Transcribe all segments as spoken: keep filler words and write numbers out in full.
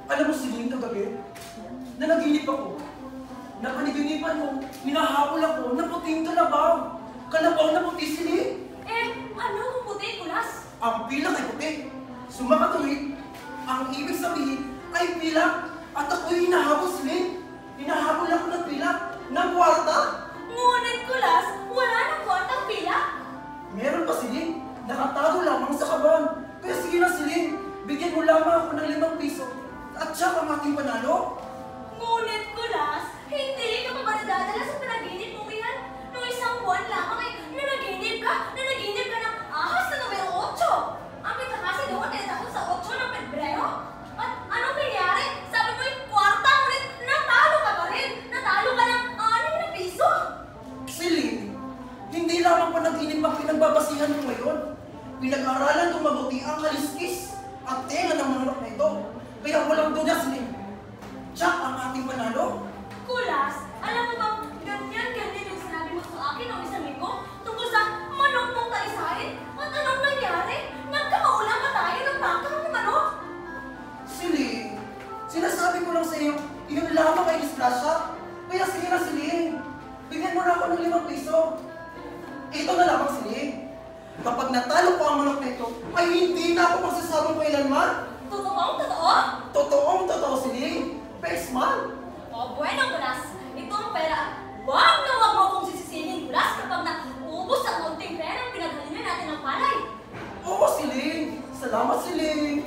Alam mo, Celine, kagabi, nanaginip ako. Napaniginipan ko, minahabol ako, naputing kalabaw. Kalabaw na puti, Celine. Eh, ano kung puti, Kulas? Ang pilak ay puti. Sumakatuwid, ang ibig sabihin ay pilak. At ako'y hinahabol, Celine. Hinahabol ako ng pilak, ng kwarta. Ngunit, Kulas, wala nang kwartang pilak. Meron pa, Celine. Nakatago lamang sa kaban. Kaya sige na, Celine, bigyan mo lamang ako ng limang piso. At siya ang ating panalo. Ngunit, Kulas, hindi ka pa ba nadadala sa panaginip mo yan? Noong isang buwan lamang ay nanaginip ka, nanaginip ka ng ahas na numero otso. Ang kita kasi doon ay takot sa otso ng Pebrero. At anong nangyari? Sabi mo yung kwarta, ngunit natalo ka pa rin. Natalo ka ng anim na piso. Celine, hindi lamang panaginip ang pinagbabasihan ko ngayon. Pinag-aaralan kong mabuti ang kaliskis at tenga ng manok na ito. Kaya walang duda, Celine. Siya ang ating panalo. Kulas, alam mo bang ganyan-ganyan yung sinabi mo sa akin noong isang linggo tungkol sa manok mong kaisahin? At anong nangyari? Nagkamaulang pa tayo ng bakang ng manok. Celine, sinasabi ko lang sa iyo, iyon lamang ay disgrasya. Kaya sige na, Celine. Bigyan mo na ako ng limang piso. Ito na lamang, Celine. Kapag natalo ko ang manok na ito, ay hindi na ako magsasabang kailanman. Totoong totoo? Totoong totoo, Celine. Pesman. O, bueno, Kulas. Ito ang pera. Wag na wag mo akong sisisihin, Kulas, kapag naubos ang konting pera ang pinaghalinan natin ng palay. Oo, Celine. Salamat, Celine.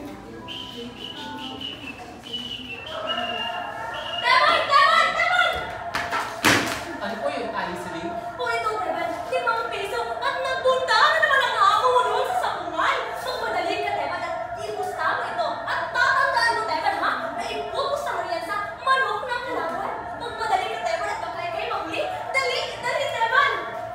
Teman! Teman! Teman! Ano po yung tali, Celine? O ito, Teman, limang piso at nagpunta na naman ang amo mo noon sa sapungan. Magmadali ka, Teman, at ipusta mo ito. At tatandaan mo, Teman, ha? Na ipupusta mo yan sa manok ng kalaban. Magmadali ka, Teman, at baka kayo mahuli. Dali! Dali, Teman!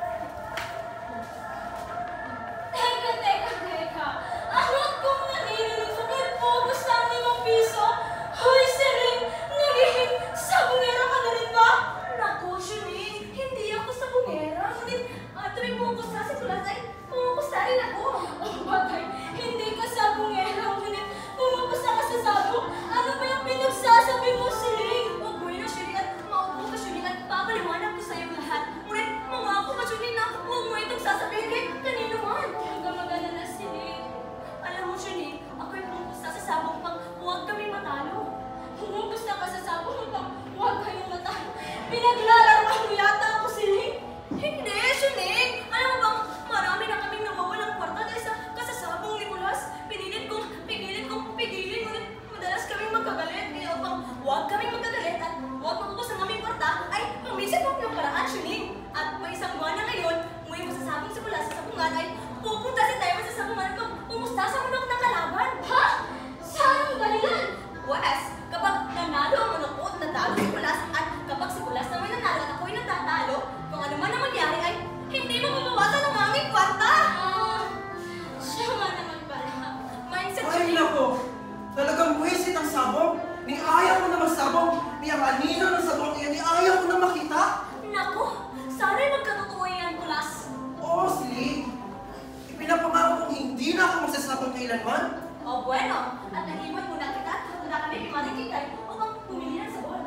Teka, teka, teka. Anot kong nanininig sa ipupusta ang limang piso? Hoy, Celine! Nagiging sabungera ka na rin ba? Naku, Celine, hindi ako sabungera. Ngunit uh, tuwing pumupusta si Kulas ay pumupusta rin ako. Oh, bagay, hindi ka sabungera. Ngunit pumupusta ka sa sabong. Ano ba yung pinagsasabi mo, Celine? O, bueno, Celine, at maupo ka, Celine, at papaliwanag ko sa'yo lahat. Ngunit mangako ka, Celine, na huwag mo itong sasabihin kay kanino man. Huwag ka mag-alala, Celine. Alam mo, Celine, ako'y pumupusta sa sabong pang huwag kami matalo. Pumupusta ka sa sabong pang huwag kayong matalo. Pinaglalaroan mo yata ako, Celine. Hindi, Celine. Alam mo bang marami na kaming nawawalang kwarta dahil sa kasasabong ni Kulas. Pinilit kong, pigilit kong, pigilin. Ngunit madalas kaming magkagalit. Kaya upang huwag kaming magkagalit at huwag mapupos ang aming kwarta, ay pumisip ako ng paraan, Celine. At may isang buwan na ngayon, ngunit masasabing si Kulas sa sabungan ay pupunta si Teman sa sabungan kung pumusta sa manok ng kalaban. Ha? Saan ang galingan? Wes, kapag nanalo ang manok ko at natalo si Kulas, at kapag si Kulas naman nanalo at ako'y natatalo, kung ano man ang mangyari ay hindi mo mabawasan ang aming kwarta. Ah, siya nga naman pala. Mindset Ay, nako. Talagang buwisit ang sabong. Ni ayaw ko na magsabong. Ni ang anino ng sabong iyan, ni ayaw ko na makita. Naku, sana'y magkatotoo yan, Kulas. Oo, Celine. Ipinapangako kong hindi na ako magsasabong kailanman. O bueno, at nag-iwan muna kita at punta kami kay Mari Kikay upang pumili ng sabon.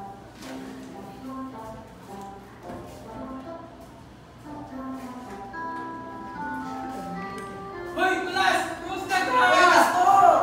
Hoy, Kulas! Kumusta ka? Ay, Castor!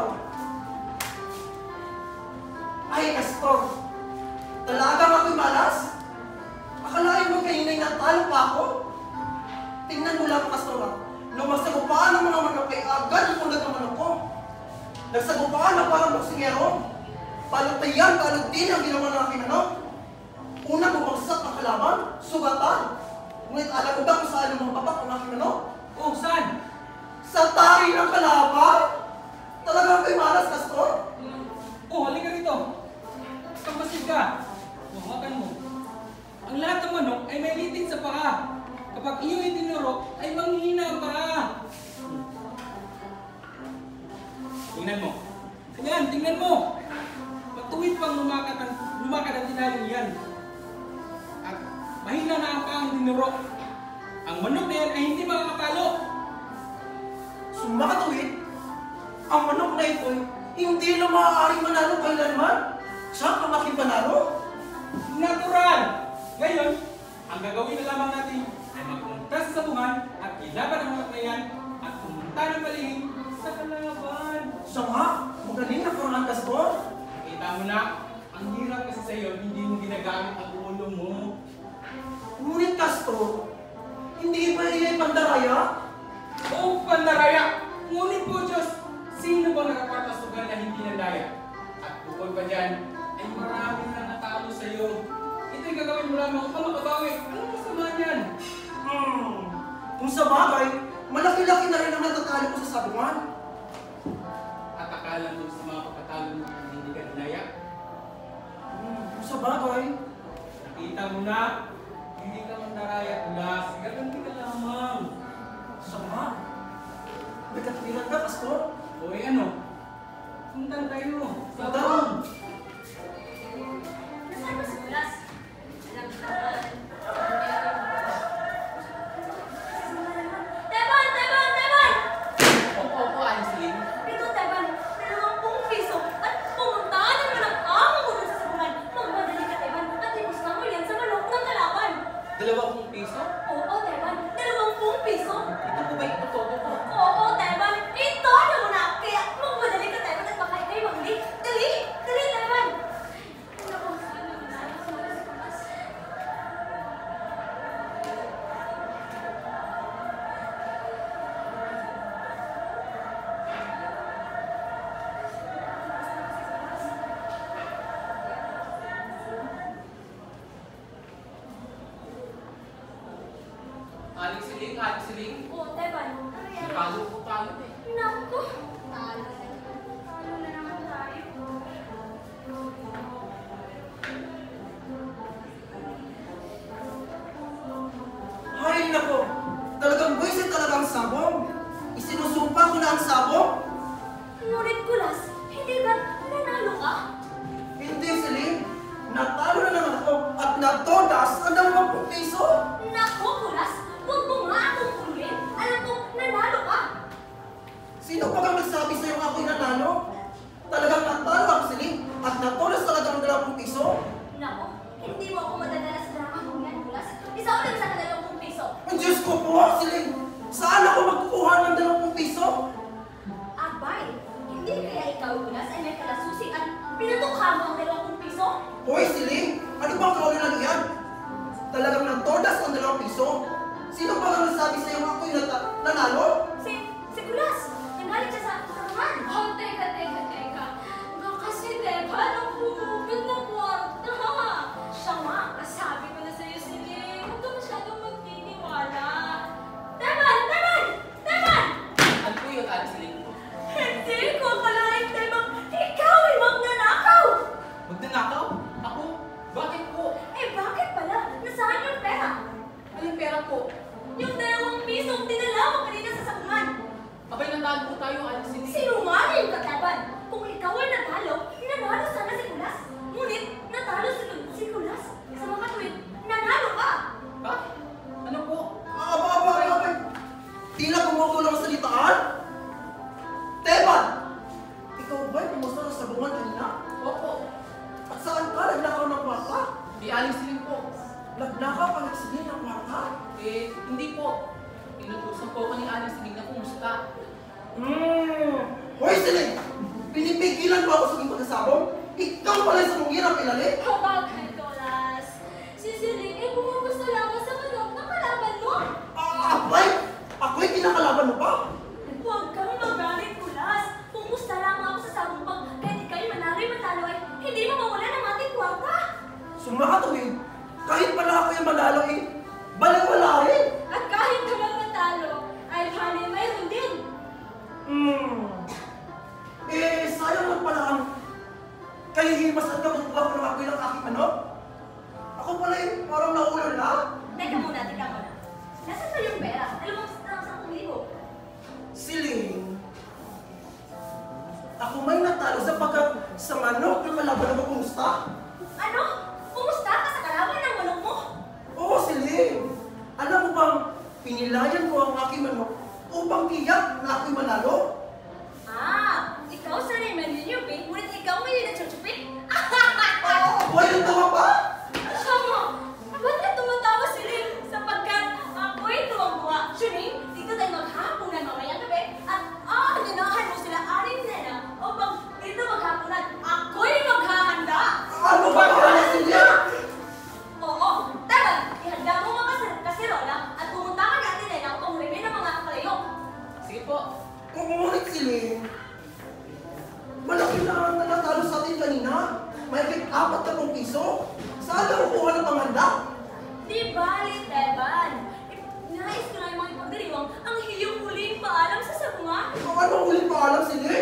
Ay, Castor! Talagang ako'y malas? Akalain mo kayo na natalo pa ako? Tingnan mo lang, Castor. Nung masagupaan ng mga manok ay agad ipunod ang manok ko. Nagsagupaan na parang boksingero. Palutayan, palugtin ang ginawa ng aking manok. Una bumagsak ang kalaban, sugatan. Ngunit alam mo ba kung saan ang mga babak ang aking manok? Oh, saan? Sa tari ng kalaban? Talagang kay malas, Castor? Oh, halika rito. Kapasid ka. Hawakan mo. Ang lahat ng manok ay may liting sa paa. Kapag iyo itinuro, ay manghihina ang paa. Tingnan mo. Tingnan, tingnan mo. Patuwid pang lumakad ang, lumakad ang tinaling yan. At mahina na ang paang tinuro. Ang manok na yan ay hindi makakapalo. Sumakatuwid, ang manok na ito'y Hindi na maaaring manalo kailanman. Siya ang aking panalo. Natural! Ngayon, ang gagawin na lamang natin ay magpunta sa sabungan at ilaban ang mga playan at pumunta ng palihim sa kalaban. Siya nga, magaling na Fernand Castor. Kita mo na, ang hirap kasi sa iyo, hindi mo ginagamit ang ulo mo. Ngunit Castor, hindi ba iya'y pandaraya? Oo, pandaraya! Ngunit po Diyos, sino ba nakapatasugan na hindi nandaya? At bukod pa dyan, ay marami na natalo sa iyo. Ito'y gagawin mo lamang upang makabawi. Anong masama niyan? Hmm, kung sa bagay, malaki-laki na rin ang natatalo ko sa sabungan. At akala mo sa mga pagkatalo mo hindi ka dinaya? Hmm, kung sa bagay, Nakita mo na, hindi ka mandaraya tulas. Gaganti ka lamang. siya nga. May katibigan ka, Castor? O eh ano? Punta na tayo. Sa Punta. abang. Nasaan ba si Kulas? Alam ko naman. Teban! Teban! Teban! Opo, opo, Aliceline. Ito, Teban, dalawampung piso at pumuntahan naman ang among unang sa sabungan. Magmadali ka, Teban, at ibusta mo yan sa manok ng kalaban. Dalawang piso? Oo, Teban, dalawampung piso. Ito po ba yung totoo ko? Oo, Teban, ito na muna. Kaya magmadali ka, Teban, at baka ikay magli. Dali! Dali, Teban! Ano ko? Ano na? Ano si Kulas? Aliceline, Aliceline. Oo, Teban, ano yan? Talo po tayo eh. Naku! Talo. Talo na naman tayo. Hay nako, talagang buwisit talagang sabong. Isinusumpa ko na ang sabong. Ngunit Kulas, hindi ba nanalo ka? Hindi, Celine. Natalo na naman ako at natodas ang dalawampung piso. Naku, Kulas! Huwag mo nga akong puluin. Alam ko, nanalo ka. Sino pa kang nagsabi sa'yo ako'y nanalo? Talagang natalo ako, Celine, at natodas talaga ang dalawampung piso. Naku, hindi mo ako madadala sa drama kong yan, Kulas. Isa ulit sa dalawang piso. Ang Diyos ko po, Celine. Saan ako magkukuha ng dalawampung piso? Abay, hindi kaya ikaw, Kulas, ay may kalasusi at pinatukha mo ang dalawang piso? Hoy, Celine, ano bang kaulinan iyan? Talagang natodas ang dalawang piso. Sino pa kang nagsabi sa'yo ako'y nata- nanalo? Si, si Kulas, nagalit siya sa karuman. Oh, teka, teka, teka. Nga kasi, Teba, nang pumupit ng kwarta. Siya nga, kasabi ko na sa'yo, Celine. Huwag ka masyadong magtiniwala. Teban! Teban! Teban! Ano po yun, Aliceline? Hindi ko akalain, Teban. Ikaw ay magnanakaw! Magnanakaw? Ako? Bakit po? Eh, bakit pala? Nasaan yung pera? Anong pera po? Yung dalawang pisong dinala mo kanina sa sabungan. Abay, natalo po tayo, Aliceline. Sinungaling ka, Teban! Kung ikaw ay natalo, nanalo sana si Kulas. Ngunit, natalo si, si Kulas. Sa mga tuwid, nanalo ka! Bakit? Ano po? Aba, aba, aba, aba. Tila kumukulang ang salitaan. Teban! Ikaw ba'y pumusta sa sabungan kanina? Opo. At saan ka? Nagnakaw ng kwarta? Di Aliceline po. Nagnakaw ka nagsigil ng kwarta? Eh, hindi po. Inutusan po ako ni Aliceline na kumusta. Hmm. Hoy, Celine! Pinipigilan mo ako sa aking pagkasabong? Ikaw pala sa mong hirap ilalim? Bakit, Kulas? Si Celine ay bumubusta lamang sa manok ng kalaban mo. Ah, abay! Ako'y kinakalaban mo pa? Huwag kang magalit, Kulas. Pumusta lamang ako sa sabong pag kahit ikaw'y manalo ay matalo ay hindi mo mawala ng ating kwarta. Sumakatuwid. Kahit pala ako yung manalo eh, balawala rin. At kahit ka man matalo, ay hali mayroon din. Hmm. Eh, sayang lang pala ang kahihimas at kabubuha ko ng ako'y ng aking manok. Ako pala eh, parang naulol na. Teka muna, teka muna. Nasaan ba yung pera? Dalawang sampung libo. Siling. Ako may natalo sapagkat sa manok yung kalaban mo kumusta? Ano? Kumusta ka sa kalaban ng manok mo? Oo, Siling. Alam mo bang pinilayan ko ang aking manok upang tiyak na ako'y manalo? Ah, ikaw sa Remedio Ngungulit si Ling. Malaki na ang nanatalo sa atin kanina. May higit apat na pong piso. Saan na kukuha ng panganda? Di ba, Esteban? Nais ko na yung mga ipagdiriwang ang iyong huling paalam sa sabunga. Kung anong huling paalam si Ling?